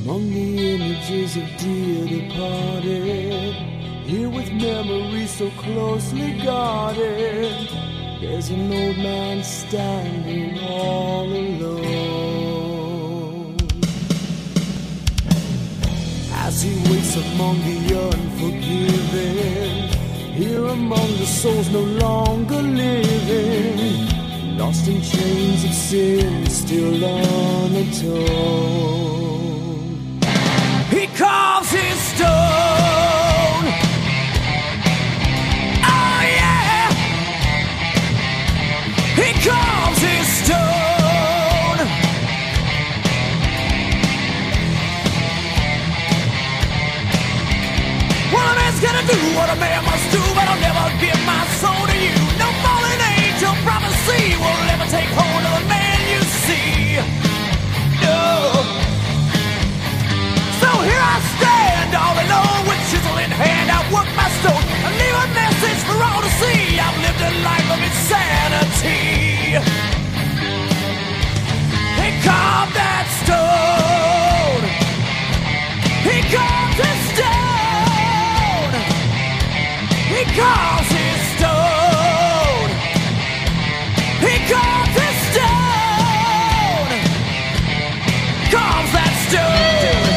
among the images of dear departed. Here with memories so closely guarded, there's an old man standing all alone. As he waits among the unforgiven, here among the souls no longer living, lost in chains of sin, still unatoned. He carves his stone. Oh yeah. He carves his stone. What a man's gonna do, what a man must do, but I'll never give my soul to you. No fallen angel prophecy will ever take hold of the man you see. No. So here I stand, all alone, with chisel in hand. I work my stone, I leave a message for all to see. I've lived a life of insanity. He carved that stone. He carved his stone. He carves his stone. He carves his stone. Carves that stone.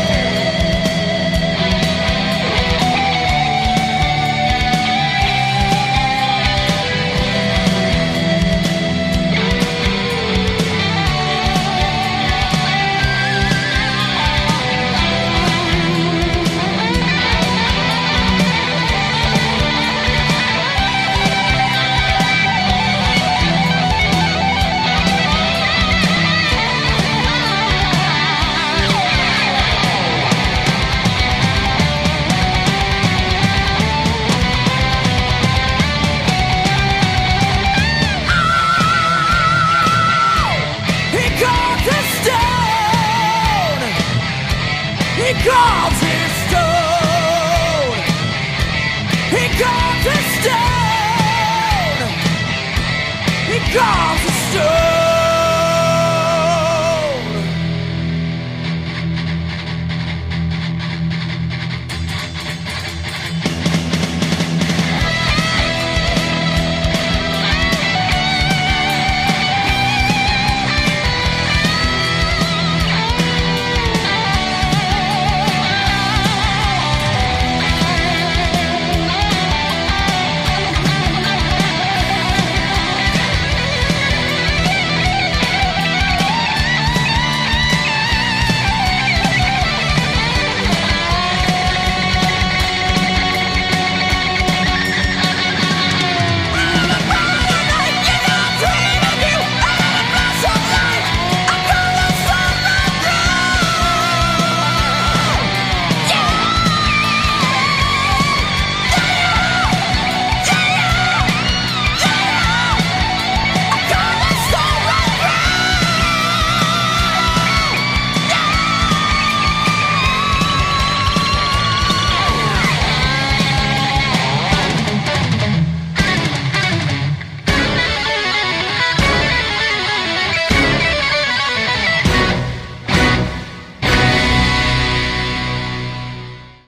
He carves his stone. He carves his stone. He carves